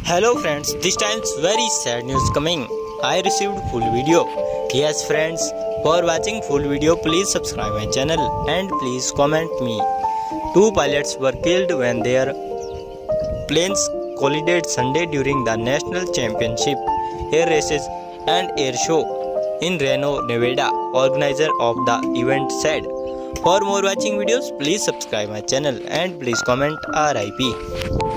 Hello friends, this time's very sad news coming. I received full video. Yes friends, for watching full video please subscribe my channel and please comment me. Two pilots were killed when their planes collided Sunday during the National Championship Air Races and Air Show in Reno, Nevada, organizer of the event said. For more watching videos, please subscribe my channel and please comment RIP.